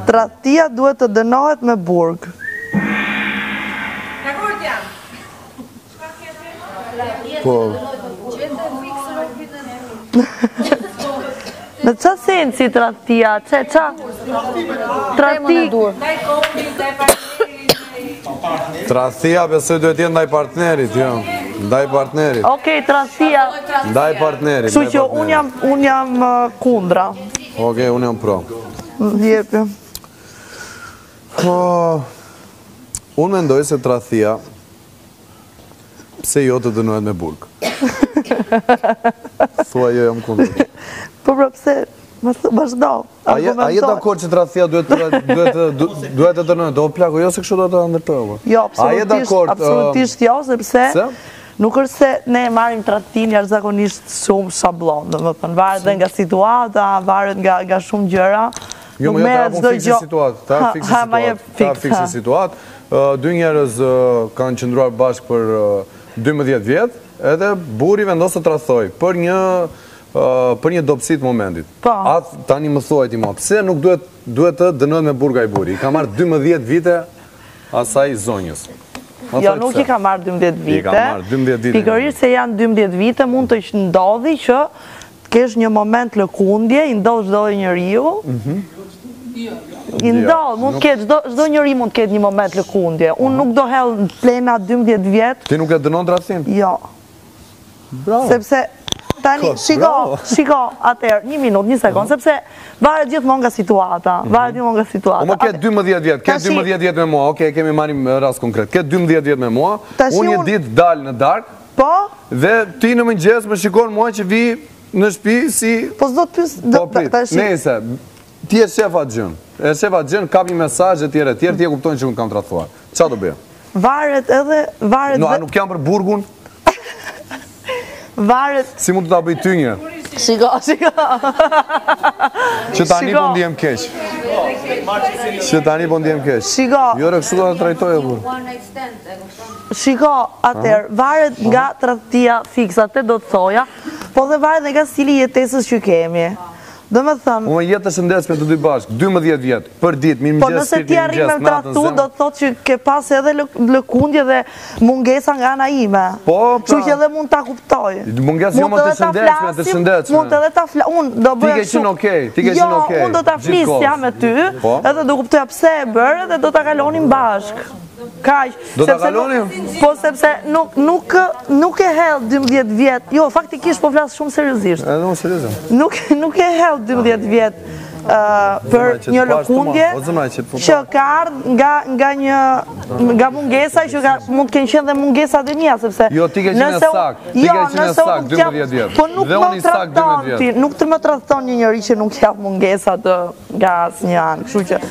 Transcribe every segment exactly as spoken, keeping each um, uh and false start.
Tradhtia duhet të dënohet me burg. Po. Në qa senë si tradhtia? Që, qa? Tradhti... Tradhtia besoj duhet jetë ndaj partnerit, jo. Ndaj partnerit. Okej, tradhtia... Ndaj partnerit. Kështu që unë jam, un jam uh, kundra. Okej, unë jam pro. Jepi. Oh, unë mendoj se tradhtia pse jo të dënohet me burg. Thua jo jam kundër. Po pra pse? Vazhdo. A je dakord që tradhtia duhet duhet të dënohet? Do plako, jo se kështu do të ndërtojë. Jo, absolutisht, absolutisht jo, sepse nuk është se ne marrim tradhtinë jashtëzakonisht shumë shablon, domethënë varet dhe nga situata, varet nga nga shumë gjëra. Jo, më jo të fikse situatë, ta fikse situatë. Dy njerëz kanë qëndruar bashkë për dymbëdhjetë vjet, edhe burri vendos të tradhtojë për një për një dobësi të momentit. Atë tani më thuaj ti mua, pse nuk duhet duhet të dënohet me burg ai burri? I ka marrë dymbëdhjetë vite asaj zonjës. Jo, nuk i ka marrë dymbëdhjetë vite. I ka marrë dymbëdhjetë vite. Pikërisht se janë dymbëdhjetë vite, mund të ndodhi që kesh një moment lëkundje, i ndodh çdo njeriu. I ndodh, mund të ketë çdo njeri mund të ketë një moment lëkundje. Unë nuk do hell në plena dymbëdhjetë vjet. Ti nuk e dënon tradhtin? Jo. Bravo. Sepse tani, shiko, shiko, atëherë, një minutë, një sekond, sepse varet gjithmonë nga situata, varet gjithmonë nga situata. O më ke dymbëdhjetë vjet, ke dymbëdhjetë vjet me mua, okej, kemi marrim rast konkret. Ke dymbëdhjetë vjet me mua, unë një ditë dal në darkë, po? Dhe ti në mëngjes më shikon mua që vi në shtëpi si po s'do të pyes, po prit. Nëse ti je shef atë gjën, e shef atë gjën, kap një mesazh etj etj, ti e kupton që unë kam tradhtuar. Çfarë do bëj? Varet edhe, varet. No, a nuk jam për burgun? Varet. Si mund të ta bëj ty një? Shiko, shiko. Që tani po ndihem keq. Që tani po ndihem keq. Shiko. Jo, kështu do ta trajtoj apo? Shiko, atëherë, varet nga tradhtia fikse, atë do të thoja, po dhe varet nga stili jetesës që kemi. Do me thëmë... Unë jetë të shëndetshme të dy bashkë, dymbëdhjetë vjetë, për ditë, mirë mëngjes, po nëse ti arrim me tradhtu, do të thotë që ke pas edhe lëkundje dhe mungesa nga ana ime. Po, pra... Që që edhe mund ta kuptoj. Munges jo më të shëndetshme, të shëndetshme. Mund edhe ta flasim, unë do bëja shumë... Ti ke qenë okej, ti ke qenë okej. Jo, unë do ta flisja me ty, edhe do kuptoja pse e bërë, dhe do ta kalonim bashkë. Kaq, do ta kalonim? Po sepse nuk nuk nuk e hell dymbëdhjetë vjet. Jo, faktikisht po flas shumë seriozisht. Edhe unë seriozisht. Nuk nuk e hell dymbëdhjetë vjet për një lëkundje që ka ardhur nga nga një nga mungesa që mund të kenë qenë dhe mungesat e mia, sepse jo ti ke qenë sakt, ti ke qenë sakt dymbëdhjetë vjet. Po nuk më tradhton ti, nuk të më tradhton një njeri që nuk jap mungesa të nga asnjë anë, kështu që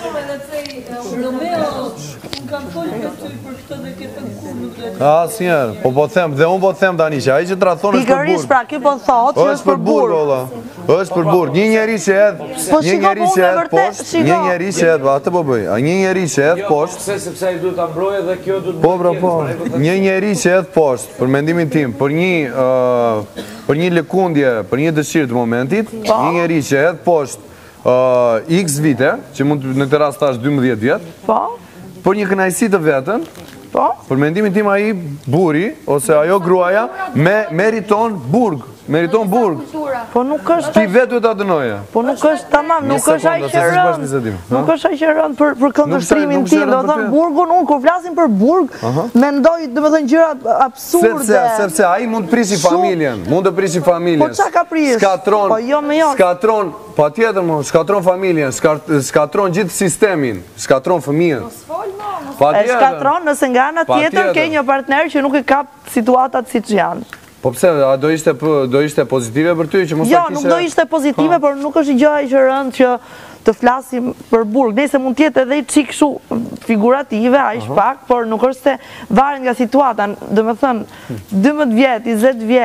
asnjëherë, po po them, dhe unë po them tani që ai që tradhton është për burg. Pikërisht, pra, ky po thotë që është për burg, valla. Është për burg. Një njeri që hedh, një njeri që hedh poshtë, një njeri që hedh, atë po bëj. Një njeri që hedh poshtë, pse sepse ai duhet ta mbrojë dhe kjo duhet. Po, bra, po. Një njeri që hedh poshtë, për mendimin tim, për një për një lëkundje, për një dëshirë të momentit, një njeri që hedh poshtë X vite, që mund në këtë rast tash dymbëdhjetë vjet. Po. Për një kënaqësi të vetën, po, për mendimin tim ai burri ose ajo gruaja me meriton burg, meriton burg. Po nuk është ti vetë duhet ta dënoje. Po nuk është tamam, nuk është ai që rën. Nuk është ai që rën për për këndvështrimin tim, do të thon burgun, unë kur flasim për burg, mendoj domethënë gjëra absurde. Sepse sepse ai mund të prisi familjen, mund të prisi familjen. Po çka ka prish? Skatron. Po jo më jo. Skatron, patjetër më, skatron familjen, skatron gjithë sistemin, skatron fëmijën. E shkatron nëse nga ana tjetër ke një partner që nuk e kap situatat siç janë. Po pse, a do ishte do ishte pozitive për ty që mos ta kishe? Jo, nuk do ishte pozitive, por nuk është gjë që rënd që të flasim për burg. Nëse mund të jetë edhe çik kështu figurative, aq pak, por nuk është se varet nga situata. Domethënë, dymbëdhjetë vjet, njëzet vjet,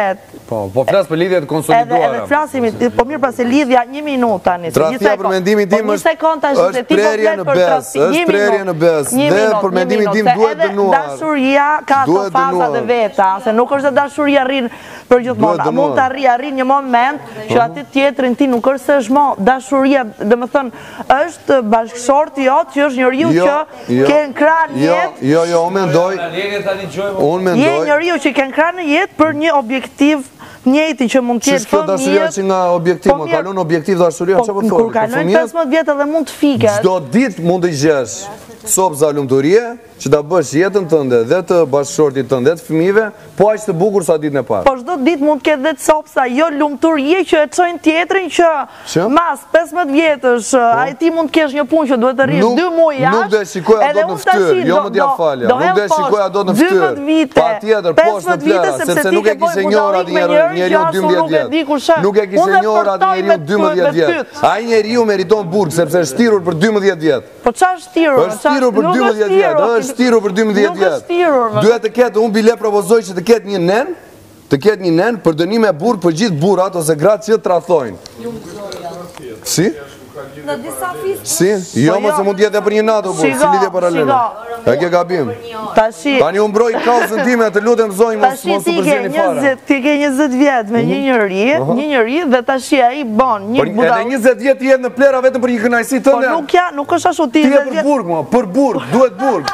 Po, po flas për lidhjet konsoliduara. Edhe flasim, po mirë pra se lidhja një minutë tani. Tradhtia për mendimin tim është është prerje në besë, është prerje në besë. Dhe për mendimin tim duhet dënuar. Dashuria ka ato fazat e veta, se nuk është se dashuria arrin për gjithmonë. Mund të arri, arrin një moment që aty tjetrin ti nuk është se është mo. Dashuria, domethënë, është bashkëshorti jot që është njeriu që ke në krah jetë. Jo, jo, unë mendoj. Unë mendoj. Je njeriu që ke në krah në jetë për një objektiv njëti që mund tjetë fëmijët. Që dashuria që nga objektiv, më kalon objektiv dashuria, që po thori? Kur kalon pesëmbëdhjetë vjetë edhe mund të fiket. Çdo ditë mund të gjesh sopë lumturie, që ta bësh jetën tënde dhe të bashkëshortit tënde dhe të fëmijëve, po aq të bukur sa ditën e parë. Po çdo ditë mund të ketë dhe sopsa, jo lumturie që e çojnë tjetrin që mas pesëmbëdhjetë vjetësh, ai ti mund të kesh një punë që duhet të rrish dy muaj jashtë. Nuk do të shikoja dot në fytyrë, jo më dia falja. Nuk do të shikoja dot në fytyrë. Patjetër, poshtë në plera, sepse nuk e kishte njohur atë njeriu dymbëdhjetë vjet. Nuk e kishte njohur atë njeriu dymbëdhjetë vjet. Ai njeriu meriton burg sepse është shtirur për dymbëdhjetë vjet. Po çfarë shtirur? Është shtirur për dymbëdhjetë vjet, është shtirur për dymbëdhjetë vjet. Duhet të ketë, unë bile propozoj që të ketë një nen, të ketë një nen për dënim e burg për gjithë burrat ose gratë që tradhojnë. Si? Në disa fisë. Si? Jo, mos e mund të jetë për një natë burg, si lidhje paralele. E ke gabim. Tashi. Tani unë mbroj kauzën time, të lutem zonjë mos mos u përzini fare. Ti ke njëzet vjet me një njeri, një njeri dhe tashi ai bën një budall. Edhe njëzet vjet jetë në plera vetëm për një kënaqësi tënde. Po nuk ja, nuk është ashtu ti. Ti je për burg, mo, për burg, duhet burg.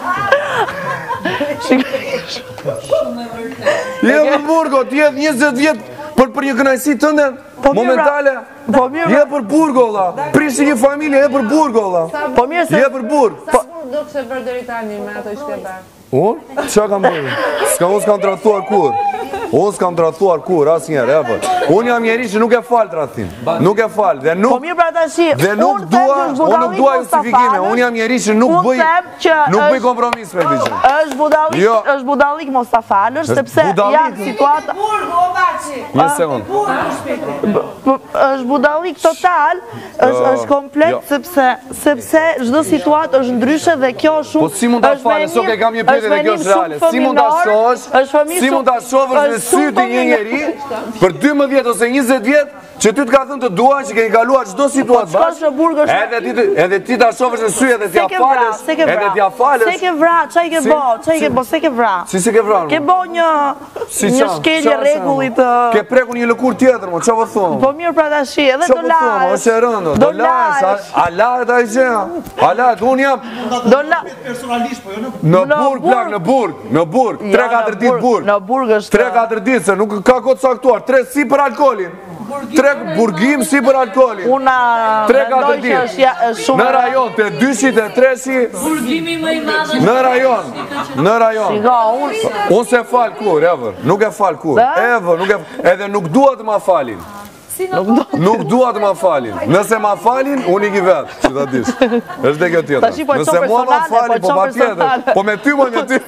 Je për burgo, ti jetë njëzet vjet për për një kënaqësi tënde momentale. Po mirë. Je për burg olla. Prishi një familje, je për burg olla. Po mirë se je për burg. Sa burg do të bërë deri tani me ato që ke bërë? Unë? Qa kam bërë? Ska unë s'kam tradhtuar kur. Unë s'kam tradhtuar kur, as njerë, e për. Unë jam njeri që nuk e falë tradhtin. Nuk e falë. Dhe nuk... Po mirë pra ta shi, dhe nuk dua, unë nuk dua justifikime. Unë jam njeri që nuk bëj... Nuk bëj kompromis me këtë gjë. është budallik, është budallik mos ta falësh, sepse janë situata... Burgu, o baci! Një sekund. është budallik total, është komplet, sepse çdo situatë është ndryshe dhe kjo shumë... Po si mund ta falësh, sok e kam një pyetje dhe kjo është reale. Si mund ta shohësh? Si mund ta shohësh në sy të një njeri për dymbëdhjetë ose njëzet vjet që ty të ka thënë të duan që ke kaluar çdo situatë bashkë. Edhe ti edhe ti ta shohësh në sy edhe t'ia falësh. Edhe t'ia falësh. Se ke vrar, çai ke bë, çai ke bë, se ke vrar. Si se ke vrar? Ke bë një një shkelje rregulli të... Ke prekur një lëkurë tjetër, mo, çfarë po thon? Po mirë pra tash, edhe do lash. Është e rëndë, do lash. A lahet ai gjë? A lahet? Unë jam do lash personalisht, po jo në në burg, plak, në burg, në burg, tre katër ditë burg. Në burg është tre katër ditë, se nuk ka kohë caktuar, tre si për alkoolin. Tre burgim si për alkoolin. Una tre katër ditë. Në rajon, të dyshit e treshi. Burgimi më i madh. Në rajon, në rajon. Unë se fal kur, ever. Nuk e fal kur. Ever, nuk e edhe nuk dua të ma falin. Nuk dua të ma falin. Nëse ma falin, unë i ki vetë, që ta dish. Është dhe kjo tjetër. Nëse mua ma falin, po pa tjetër. Po me ty, mo me ty.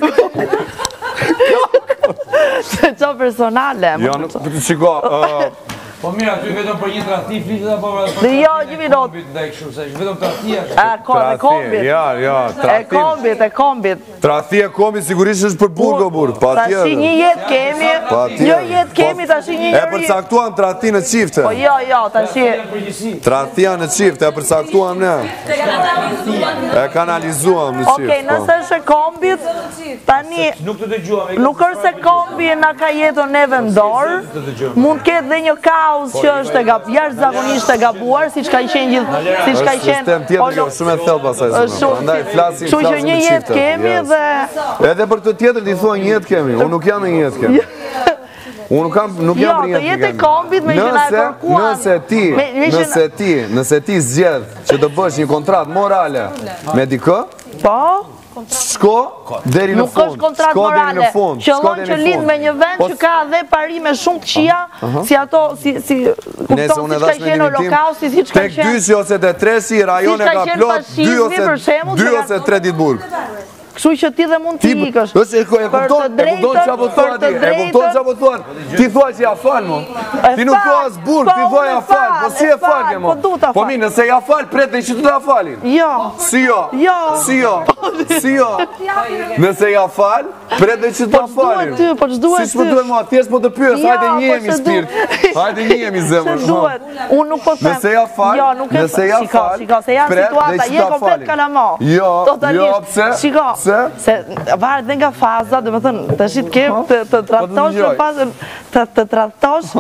Se qo personale. Jo, nuk të shiko. Po mirë, aty vetëm për një tradhti flitet apo për një jo, një minutë. Ndaj kështu, se vetëm tradhtia. E kombit. Ja, ja, e kombit, e kombit. Tradhti e kombit sigurisht është për burg o burg, patjetër. Tash një jetë kemi, një jetë kemi tash një njeri. E përcaktuam tradhti në çifte. Po jo, jo, tash tradhtia në çifte e përcaktuam ne. E kanalizuam në çift. Okej, nëse është e kombit, tani nuk të dëgjuam. Nuk është se kombi na ka jetën neve në dorë, mund të ketë dhe një kaos që është e gab, jashtëzakonisht e gabuar, siç ka qenë gjithë, siç ka qenë. Sistem tjetër jo, shumë e thellë pasaj. Prandaj flasim, flasim që një jetë kemi dhe edhe për të tjetër ti thua një jetë kemi. Unë nuk jam një jetë kemi. Unë nuk kam nuk jam për një jetë. Jo, të jetë kombit me që na e kërkuan. Nëse ti, nëse ti, nëse ti zgjedh që të bësh një kontratë morale me dikë, po shko deri në fund. Nuk është kontratë morale. Qëllon që lidh me një vend që ka dhe parime shumë të qija, si ato, si kupton si ka qenë holokausti, si ka qenë. Tek dyshi ose te tresi, rajone ka plot, dy ose tre ditë burg. Kështu që ti dhe mund t'i ikësh. Është e kupton, e kupton çfarë thua ti? E kupton çfarë thua? Ti thua që ja fal mo. Ti nuk thua as burg, ti thua ja fal. Po si e fal ke mo? Po mi, nëse ja fal, pretej që të ta falin. Jo. Si jo? Jo. Si jo? Si jo? Nëse ja fal, pretej që të ta falin. Po ç'duhet ty? Si s'po duhet mo, thjesht po të pyes, hajde njihemi spirt. Hajde njihemi zemër. Duhet. Unë nuk po them. Nëse ja fal, jo, nuk e nëse ja fal. Shiko, se janë situata, je komplet kalamo. Jo, jo, pse? Shiko, se varet dhe nga faza, dhe më thënë, të shqit ke të tratosh në fazën, të tratosh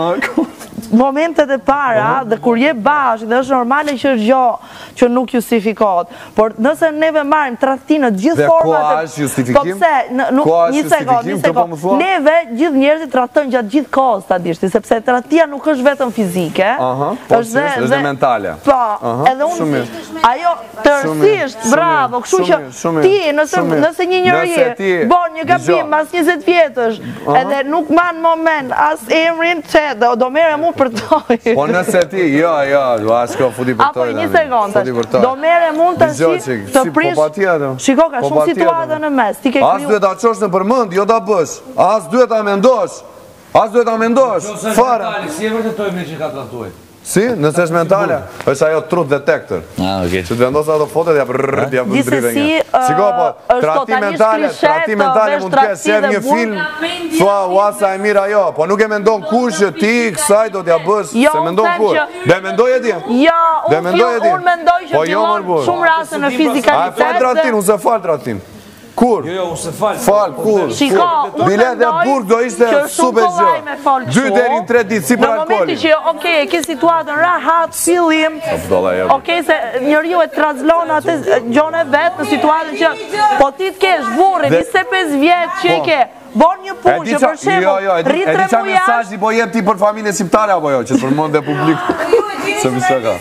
momentet e para, dhe kur je bashkë, dhe është normale që është gjo që nuk justifikot, por nëse neve marim tradhtinë në gjithë format... Dhe koa është justifikim? Po pse, një sekond, një sekond, neve gjithë njerëzit tradhtojnë gjatë gjithë kohës të dishti, sepse tradhtia nuk është vetëm fizike, është dhe mentale. Po, edhe unë, ajo tërësisht, bravo, kështu që ti, nëse një njëri bon një gabim mas njëzet vjetësh, edhe nuk man moment as emrin që do mere mu për toj. Po nëse ti, jo, jo, do asko fudi për toj. Apo një sekundë, do mere mund të shi të prish. Shiko, ka shumë situata në mes. As duhet ta qosh në përmend, jo ta bësh. As duhet ta mendosh. As duhet ta mendosh. Fare. Si e vërtetojmë ne që ka tratuar? Si? Nëse është mentale, është ajo truth detector. Ah, okay. Që të vendosë ato fotet, ja brrrr, ja brrrr një. Shiko, po, trati mentale, trati mentale mund të kesh shef një film, thua, uasa e mira jo, po nuk e mendon kush që ti kësaj do t'ja bësh, se mendon kur. Dhe mendoj e ti? Jo, unë mendoj që fillon shumë rase në fizikalitet. A e fal tratin, unë se fal tratin. Kur? Jo, jo, unë se fal. Fal, kur? Shiko, unë bilet dhe burg do ishte super gjë. Dy deri në tre ditë, si për alkoholin. Në momenti që, okej, e ke situatën rahat, fillim, okej, se njeriu e translon atë gjone vetë në situatën që, po ti t'kesh burri, njëzet e pesë vjetë që i ke, bon një punë që për shemë, rritë tre mujash. E di qa mesazh i po jem ti për familje shqiptare apo jo, që të përmend dhe publik. Se visa ka.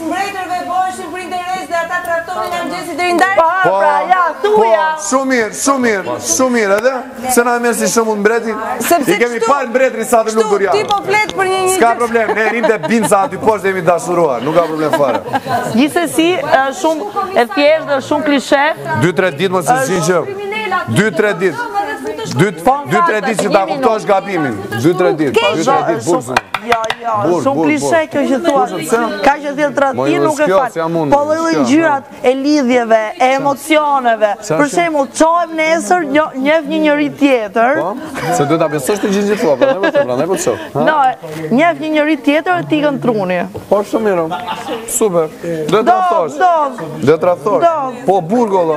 Po, pra, ja, thuja. Shumë mirë, shumë mirë, shumë mirë, edhe? Se na e merë si shumë unë mbretri? I kemi parë mbretri sa të nuk durja. Ti po flet për një një... Ska problem, ne rim të binë sa aty poshtë dhe jemi dashuruar, nuk ka problem fare. Gjithsesi, shumë e thjesht dhe shumë klishe. dy tre ditë më së shinë që... dy tre ditë. dy tre ditë që ta kuptosh gabimin. dy tre ditë, dy tre ditë bursën. Ja, ja, shumë klishe kjo që thua. Ka që thjelë trati nuk e falë. Po dhe ngjyrat e lidhjeve, e emocioneve. Për shembull, çohem nesër, njeh një njëri tjetër. Se duhet ta besosh të gjithë thua, prandaj po prandaj po shoh. No, njeh një njëri tjetër e tikën truni. Po shumë mirë. Super. Do të tradhtosh. Do të tradhtosh. Po burgolla.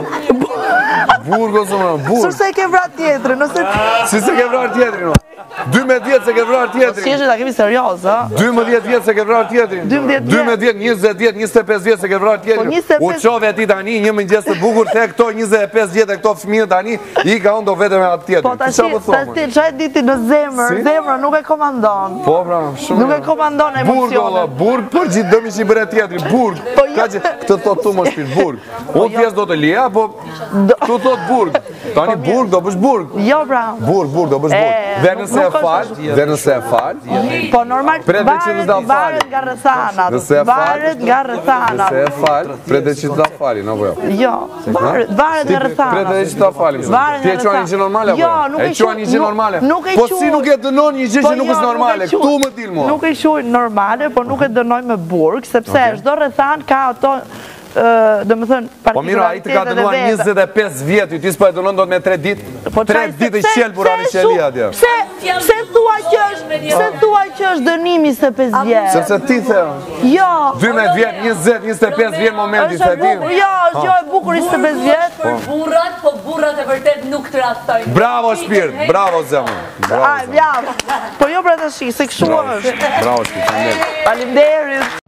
Burgo zonë, burg. Sërse ke vrarë tjetrin, nëse si se ke vrarë tjetrin. dymbëdhjetë vjetë se ke vrarë tjetrin. Si është ta kemi serioz, ha? dymbëdhjetë vjetë se ke vrarë tjetrin. dymbëdhjetë vjetë, njëzet vjetë, njëzet e pesë vjetë se ke vrarë tjetrin. U qove ti tani një mëngjes të bukur te këto njëzet e pesë vjetë e këto fëmijë tani i ka unë do vete me atë tjetrin. Po tash, çaj diti në zemër, zemra nuk e komandon. Po pra, shumë. Nuk e komandon emocionet. Burg, burg, për gjithë dëmi që i bëre tjetrin, burg. Ka që këtë thot tu më shpirt, burg. Unë thjesht do të lija, po tu thot burg. Tani burg do bësh burg. Jo pra. Burg, burg do bësh burg. Dhe nëse e fal, dhe nëse e fal. Po normal, varet nga rrethanat. Varet nga rrethanat. Nëse e fal, prete që ta falin, apo jo? Jo, varet nga rrethanat. Prete që ta falin. E quan një gjë normale apo jo? E quan një gjë normale. Po si nuk e dënon një gjë që nuk është normale? Ktu më dil mua. Nuk e quaj normale, por nuk e dënoj me burg, sepse çdo rrethan ka ato dhe më thënë po mira, i të ka dënuar njëzet e pesë vjetë, ti s'po e dënon do të me tre ditë, tre ditë i qelë bura në qelia atje. Pse thua që është, pse thua që është dënimi se pesë vjetë? Sepse ti the, jo, dymbëdhjetë vjetë, njëzet, njëzet e pesë vjetë momenti se ti. Jo, është jo e bukur njëzet e pesë vjetë. Për burrat, po burrat e vërtet nuk të tradhtojnë. Bravo shpirt, bravo zemër. Po jo pra të shi, se kështu është. Bravo shpirt, faleminderit.